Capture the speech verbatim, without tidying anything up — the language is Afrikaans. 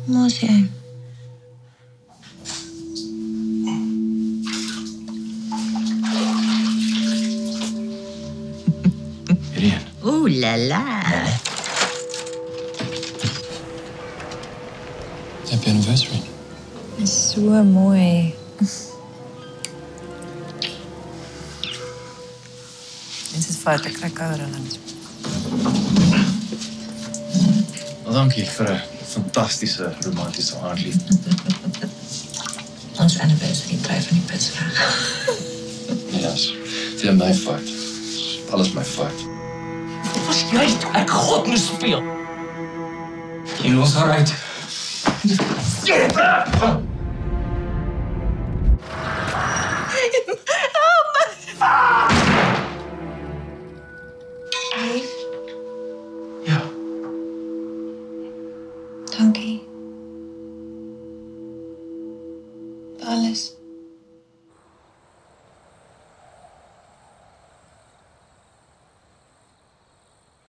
Mos jy? Irene. Ooh la la. Happy anniversary. Is so mooi. Dit is fout, ek kry koue herinneringe. Wel, dankie vir 'n fantastiese romantiese aand, lief. Ons anniversary dryf van die pits weg. Nee, dis vir my fout. Alles my fout. Was jy toe ek God moes speel? Jy was right. Lief, Ja. dankie.